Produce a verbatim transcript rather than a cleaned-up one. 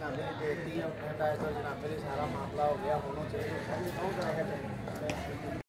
जनाबे ने देती है, उठने का तो जनाबे ने सारा मामला हो गया, होना चाहिए।